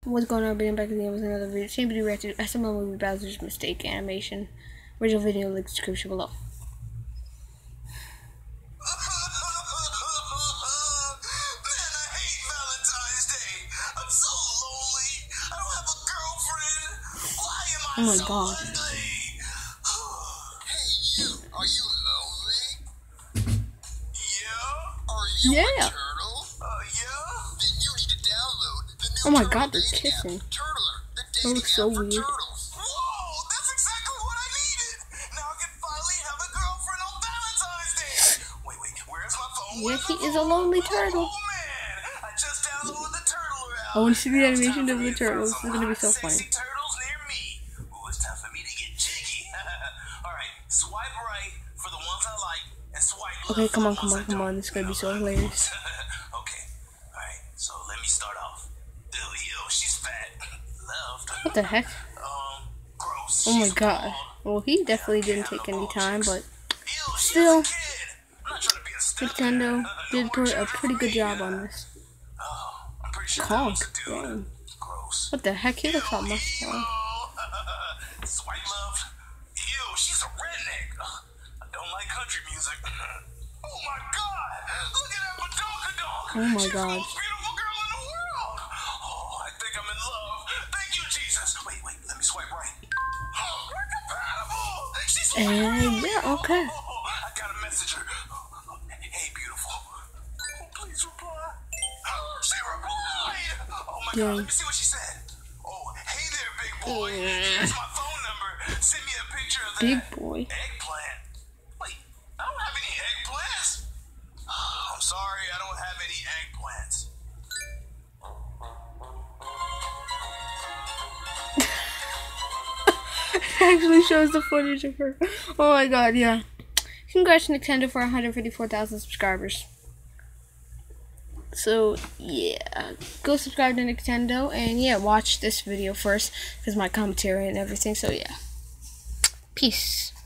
What's going on? Being back again with another video. Same video reacted to SML movie Bowser's Mistake animation. Original video link description below. Man, I hate Valentine's Day. I'm so lonely. I don't have a girlfriend. Why am I Oh my so god. lonely? Hey you, are you lonely? Yeah. Are you a turtle? Yeah. Then you need to download the new Oh my Turtle god, they're dating app, kissing. Turtler, the That dating looks so app for weird. turtles. Whoa, that's exactly what I needed. Now I can finally have a girlfriend on Valentine's Day. Wait, where's my phone? Yeah, he is a lonely turtle. Oh man, I just downloaded the Turtler app. I want to see the Now it's animation time of for the me to find turtles. This some is gonna be hot, so funny. sexy turtles near me. Ooh, it's time for me to get jiggy. Alright, swipe right for the ones I like and swipe left Okay, come for on, the come ones on, I come don't. on. This is gonna be so hilarious. Okay, alright, so let me start off. Ew, she's fat. Loved. What the heck? Gross. Oh my She's god. bald. Well, he definitely didn't take any time, but Ew, she's still, a kid. I'm not trying to be a stepdad. Nintendo No did more put a children pretty for good me. job on this. Oh, I'm pretty sure that Conk, was a dude. dang. Gross. What the heck? He looks almost small. Swipe left. Ew, she's a redneck. I don't like country music. Oh my god! Look at that badonkadonk! Oh my She's god. the most beautiful girl in the world! Oh, I think I'm in love. Thank you, Jesus. Wait, let me swipe right. Oh, we're compatible! She's And yeah, okay. I gotta message her. Hey, beautiful. Oh, please reply. She replied! Oh my god, let me see what she said. Oh, hey there, big boy. Here's my phone number. Send me a picture of that Big boy. eggplant. Wait, I don't have any eggplants. I'm sorry, I don't have any eggplants. Actually shows the footage of her. Oh my god, yeah. Congrats Nintendo for 154,000 subscribers. So yeah, go subscribe to Nintendo and yeah, watch this video first because my commentary and everything. So yeah, peace.